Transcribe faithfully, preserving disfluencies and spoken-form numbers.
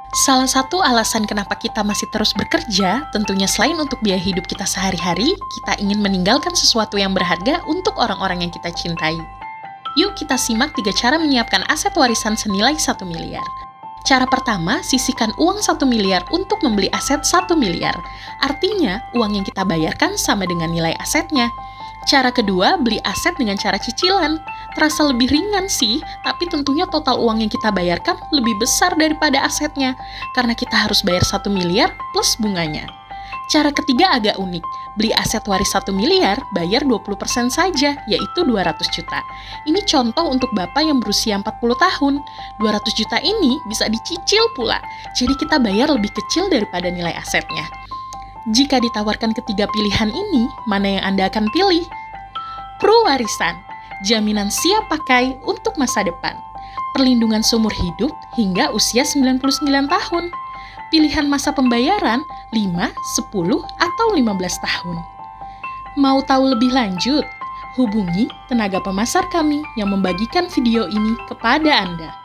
Salah satu alasan kenapa kita masih terus bekerja, tentunya selain untuk biaya hidup kita sehari-hari, kita ingin meninggalkan sesuatu yang berharga untuk orang-orang yang kita cintai. Yuk kita simak tiga cara menyiapkan aset warisan senilai satu miliar. Cara pertama, sisihkan uang satu miliar untuk membeli aset satu miliar. Artinya, uang yang kita bayarkan sama dengan nilai asetnya. Cara kedua, beli aset dengan cara cicilan. Terasa lebih ringan sih, tapi tentunya total uang yang kita bayarkan lebih besar daripada asetnya, karena kita harus bayar satu miliar plus bunganya. Cara ketiga agak unik, beli aset waris satu miliar, bayar dua puluh persen saja, yaitu dua ratus juta. Ini contoh untuk bapak yang berusia empat puluh tahun. dua ratus juta ini bisa dicicil pula, jadi kita bayar lebih kecil daripada nilai asetnya. Jika ditawarkan ketiga pilihan ini, mana yang Anda akan pilih? Prowarisan, jaminan siap pakai untuk masa depan. Perlindungan seumur hidup hingga usia sembilan puluh sembilan tahun. Pilihan masa pembayaran lima, sepuluh, atau lima belas tahun. Mau tahu lebih lanjut? Hubungi tenaga pemasar kami yang membagikan video ini kepada Anda.